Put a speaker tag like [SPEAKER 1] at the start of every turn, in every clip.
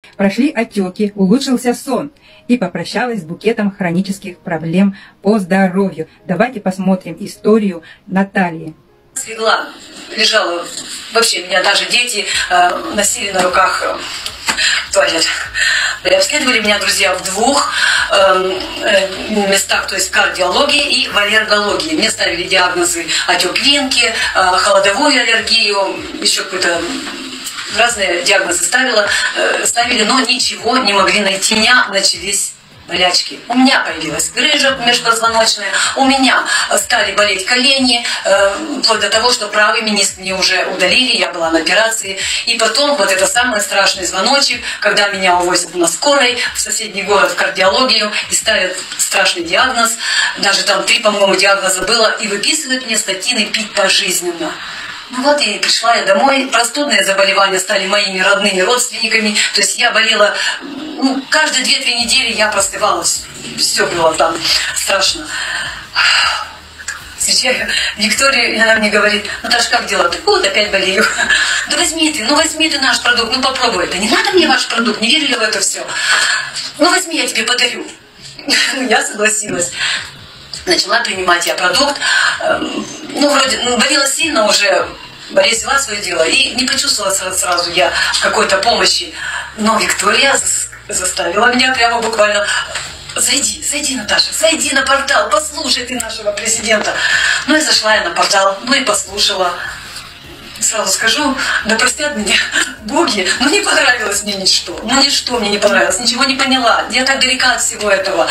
[SPEAKER 1] Прошли отеки, улучшился сон и попрощалась с букетом хронических проблем по здоровью. Давайте посмотрим историю Натальи.
[SPEAKER 2] Слегла, лежала, вообще меня даже дети носили на руках в туалет. Обследовали меня, друзья, в двух местах, то есть в кардиологии и в аллергологии. Мне ставили диагнозы отек венки, холодовую аллергию, еще какой-то разные диагнозы ставили, но ничего не могли найти. У меня начались болячки. У меня появилась грыжа межпозвоночная, у меня стали болеть колени, вплоть до того, что правый мениск мне уже удалили, я была на операции. И потом вот это самый страшный звоночек, когда меня увозят на скорой в соседний город в кардиологию и ставят страшный диагноз, даже там 3, по-моему, диагноза было, и выписывают мне статины пить пожизненно. Ну вот и пришла я домой, простудные заболевания стали моими родными родственниками, то есть я болела, каждые 2-3 недели я простывала, все было там страшно. Встречаю Викторию, и она мне говорит: Наташа, как дела? Так вот, опять болею. Да возьми ты наш продукт, попробуй. Да не надо мне ваш продукт, не верю я в это все. Возьми, я тебе подарю. Я согласилась. Начала принимать я продукт. Вроде болела сильно уже, болезнь взяла свое дело. И не почувствовала сразу я какой-то помощи. Но Виктория заставила меня прямо буквально: зайди, Наташа, зайди на портал, послушай ты нашего президента. И зашла я на портал, и послушала. Сразу скажу, да простят меня боги, не понравилось мне ничто. Ничто мне не понравилось, ничего не поняла. Я так далека от всего этого.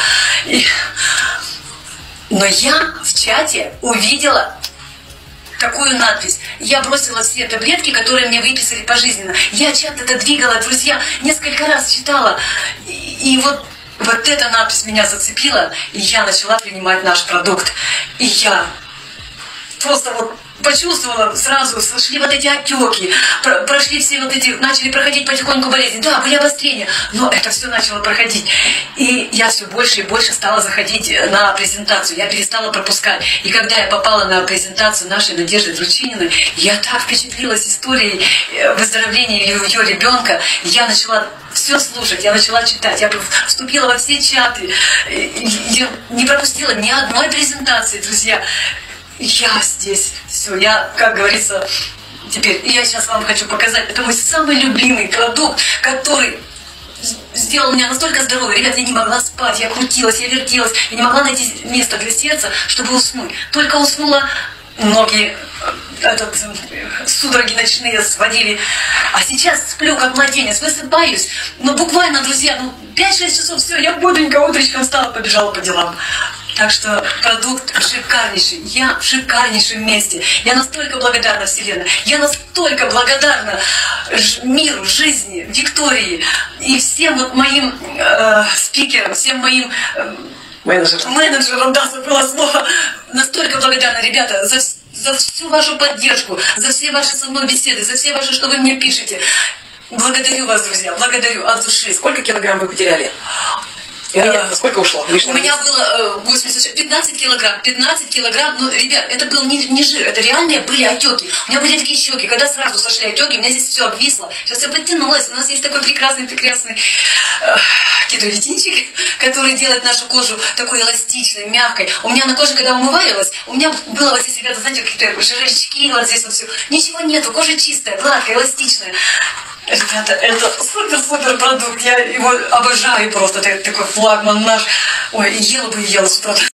[SPEAKER 2] Но я в чате увидела такую надпись. Я бросила все таблетки, которые мне выписали пожизненно. Я чат это двигала, друзья, несколько раз читала. И вот эта надпись меня зацепила, и я начала принимать наш продукт. И я просто почувствовала сразу, сошли эти отеки, прошли все начали проходить потихоньку болезни. Да, были обострения, но это все начало проходить. И я все больше и больше стала заходить на презентацию, я перестала пропускать. И когда я попала на презентацию нашей Надежды Дручининой, я так впечатлилась историей выздоровления ее ребенка, я начала все слушать, я начала читать, я вступила во все чаты, я не пропустила ни одной презентации, друзья. Я здесь, все, я, как говорится, теперь, я сейчас вам хочу показать, это мой самый любимый продукт, который сделал меня настолько здоровой. Ребят, я не могла спать, я крутилась, я вертелась, я не могла найти место для сердца, чтобы уснуть. Только уснула, ноги, судороги ночные сводили. А сейчас сплю, как младенец, высыпаюсь, буквально, друзья, 5-6 часов, все, я бодренько утречком встала, побежала по делам. Так что продукт шикарнейший, я в шикарнейшем месте. Я настолько благодарна Вселенной, я настолько благодарна миру, жизни, Виктории и всем моим спикерам, всем моим менеджерам, да, забыла слово. Настолько благодарна, ребята, за всю вашу поддержку, за все ваши со мной беседы, за все ваши, что вы мне пишете. Благодарю вас, друзья, благодарю от души.
[SPEAKER 3] Сколько килограмм вы потеряли? Сколько ушло?
[SPEAKER 2] У меня было 15 килограмм. 15 килограмм, ребят, это был не жир, это реальные были отеки. У меня были такие щеки, когда сразу сошли отеки, у меня здесь все обвисло. Сейчас все подтянулось. У нас есть такой прекрасный кетолитинчик, который делает нашу кожу такой эластичной, мягкой. У меня на коже, когда умывалась, у меня было здесь, ребята, знаете, какие-то жирочки, здесь все. Ничего нету, кожа чистая, гладкая, эластичная. Ребята, это супер-супер продукт, я его обожаю просто, это такой флагман наш. Ой, ела бы и ела с утра.